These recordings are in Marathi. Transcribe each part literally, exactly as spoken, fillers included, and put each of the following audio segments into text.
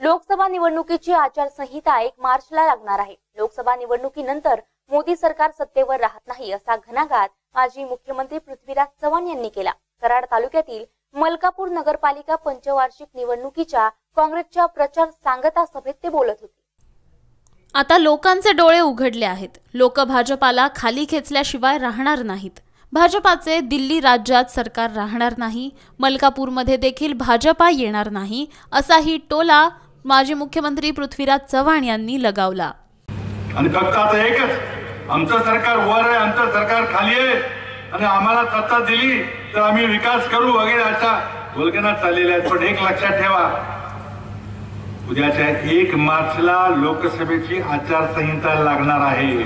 लोकसभा निवडणुकीची आचारसंहिता एक मार्चला लागणार आहे। लोकसभा निवडणुकीनंतर मोदी सरकार सत्तेवर राहत नाही असा घणाघात माजी मुख्यमंत्री पृथ्वीराज चव्हाण यांनी केला। कराड तालुक्यातील मलकापूर नगरपालिका पंचवार्षिक निवडणुकीच्या काँग्रेसच्या प्रचार सांगता सभेत ते बोलत होते। आता लोकांचे डोळे उघडले आहेत। लोक भाजपाला खाली खेचल्याशिवाय राहणार नाहीत। भाजपाचे दिल्ली राज्यात सरकार राहणार नाही, मलकापूरमध्ये देखील भाजपा येणार नाही असाही टोला माजी मुख्यमंत्री पृथ्वीराज चव्हाण यांनी लगावला। आणि फक्त आता एकच, आमचं सरकार वर आहे, आमचं सरकार खाली आहे आणि आम्हाला सत्ता दिली तर आम्ही विकास करू वगैरे अशा बोलक्यांना चाललेल्या आहेत। पण एक लक्षात ठेवा, उद्याच्या एक मार्चला लोकसभेची आचारसंहिता लागणार आहे।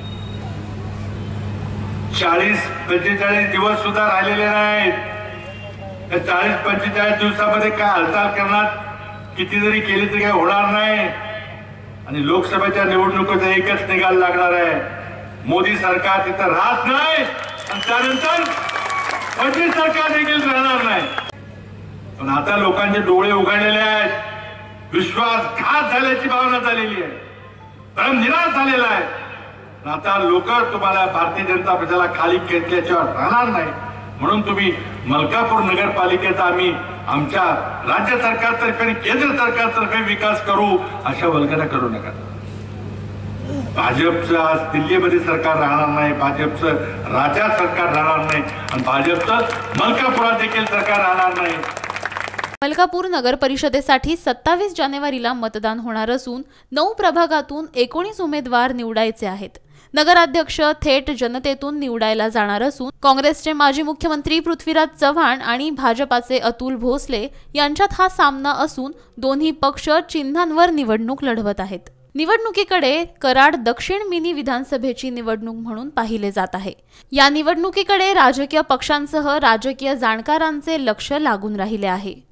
चाळीस पंचेचाळीस दिवस सुद्धा राहिलेले नाहीत। त्या चाळीस पंचेचाळीस दिवसामध्ये काय हालचाल करणार, किती जरी केली तरी काय होणार नाही। आणि लोकसभेच्या निवडणुकीचा एकच निकाल लागणार आहे, मोदी सरकार तिथं राहत नाही आणि त्यानंतर फडणवीस सरकार देखील राहणार नाही। पण आता लोकांचे डोळे उघडलेले आहेत, विश्वासघात झाल्याची भावना झालेली आहे, भ्रम निराश झालेला आहे। आता लोक तुम्हाला भारतीय जनता पक्षाला खाली खेचल्याशिवाय राहणार नाही, म्हणून तुम्ही मलकापूर नगरपालिकेचा आम्ही आमच्या राज्य सरकारतर्फे आणि केंद्र सरकारतर्फे विकास करू अशा वल्गना करू नका। भाजपचं आज दिल्लीमध्ये सरकार राहणार नाही, भाजपचं राज्यात सरकार राहणार नाही आणि भाजपचं मलकापुरात देखील सरकार राहणार नाही। मलकापूर नगर परिषदेसाठी सत्तावीस जानेवारीला मतदान होणार असून नऊ प्रभागातून एकोणीस उमेदवार निवडायचे आहेत। नगराध्यक्ष थेट जनतेतून निवडायला जाणार असून काँग्रेसचे माजी मुख्यमंत्री पृथ्वीराज चव्हाण आणि भाजपाचे अतुल भोसले यांच्यात हा सामना असून दोन्ही पक्ष चिन्हांवर निवडणूक लढवत आहेत। निवडणुकीकडे कराड दक्षिण मिनी विधानसभेची निवडणूक म्हणून पाहिले जात आहे। या निवडणुकीकडे राजकीय पक्षांसह राजकीय जाणकारांचे लक्ष लागून राहिले आहे।